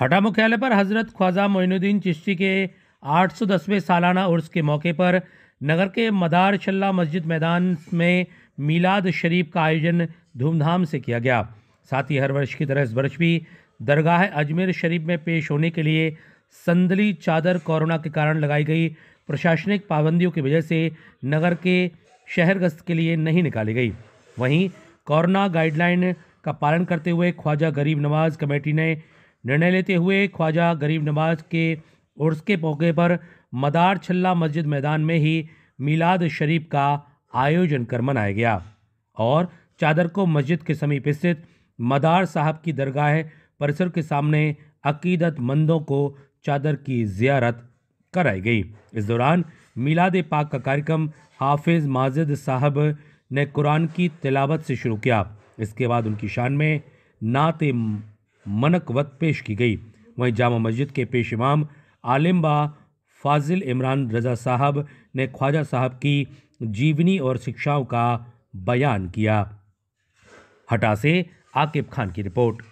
हटा मुख्यालय पर हजरत ख्वाजा मोइनुद्दीन चिश्ती के 810वें सालाना उर्स के मौके पर नगर के मदार छल्ला मस्जिद मैदान में मीलाद शरीफ का आयोजन धूमधाम से किया गया। साथ ही हर वर्ष की तरह इस वर्ष भी दरगाह अजमेर शरीफ में पेश होने के लिए संदली चादर कोरोना के कारण लगाई गई प्रशासनिक पाबंदियों की वजह से नगर के शहर गश्त के लिए नहीं निकाली गई। वहीं कोरोना गाइडलाइन का पालन करते हुए ख्वाजा गरीब नवाज कमेटी ने निर्णय लेते हुए ख्वाजा गरीब नवाज के उर्स के मौके पर मदार छल्ला मस्जिद मैदान में ही मीलाद शरीफ का आयोजन कर मनाया गया और चादर को मस्जिद के समीप स्थित मदार साहब की दरगाह परिसर के सामने अकीदतमंदों को चादर की जियारत कराई गई। इस दौरान मीलाद पाक का कार्यक्रम हाफिज माजिद साहब ने कुरान की तिलावत से शुरू किया। इसके बाद उनकी शान में नाते मनकवत पेश की गई। वहीं जामा मस्जिद के पेश इमाम आलिम बा फाजिल इमरान रजा साहब ने ख्वाजा साहब की जीवनी और शिक्षाओं का बयान किया। हटा से आकिब खान की रिपोर्ट।